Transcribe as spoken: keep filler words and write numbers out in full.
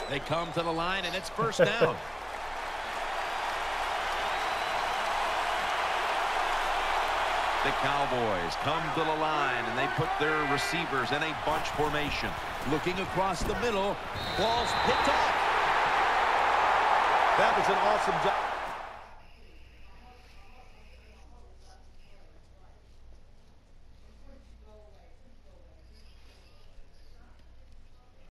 They come to the line, and it's first down. The Cowboys come to the line, and they put their receivers in a bunch formation. Looking across the middle, ball's picked off. That was an awesome job.